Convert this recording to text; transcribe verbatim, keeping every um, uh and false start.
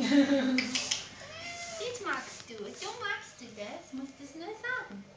Das magst du. Du magst du das, musst du es nur sagen.